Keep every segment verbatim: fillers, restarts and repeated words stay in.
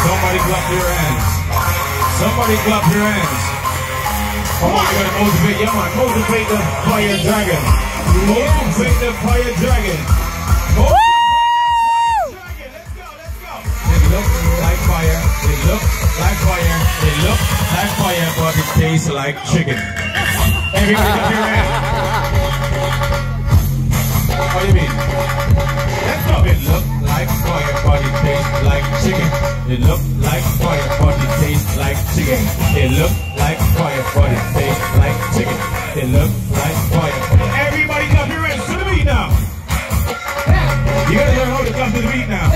Somebody clap your hands. Somebody clap your hands. Come on, you gotta motivate. Yeah, man. Motivate the fire dragon. Motivate the fire dragon. Motivate the fire dragon. Let's go, let's go. It looks like fire. It looks like fire. It looks like fire, but it tastes like chicken. Everybody clap your hands. What do you mean? Let's go. It looks like fire, but it tastes like chicken. It looks like fire, but it tastes like chicken. It looks like fire, but it tastes like chicken. It looks like fire. Everybody clap your hands to the beat now. You gotta learn how to clap to the beat now.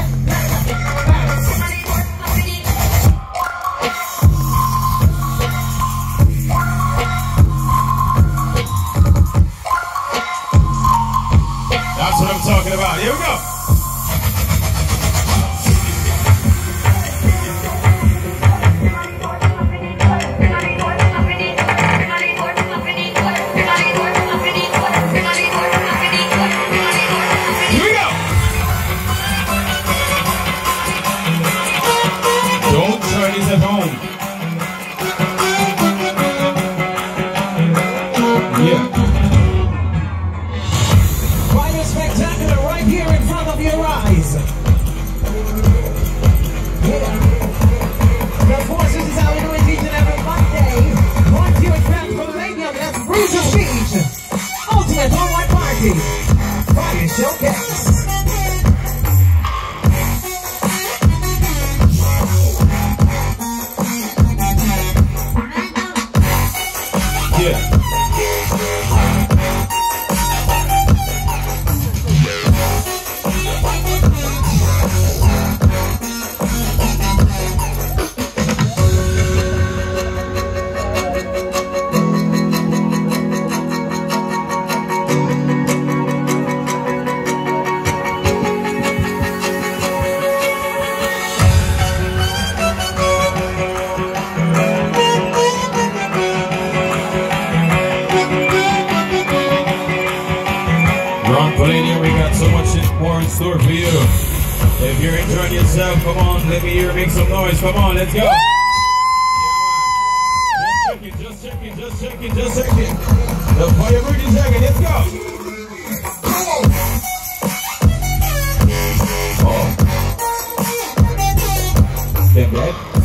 That's what I'm talking about. Here we go. At home. Yeah. Fire spectacular right here in front of your eyes. Yeah. The forces is how we do it each and every Monday. One here at Palladium, that's Bruce's Beach. Ultimate online party. Fire showcase. Yeah. Palladium, we got so much more in store for you. If you're enjoying yourself, come on, let me hear you make some noise. Come on, let's go. Yeah, man. Just check it, just check it, just check it, just check it. The fire breathing dragon, let's go. Oh. Get that?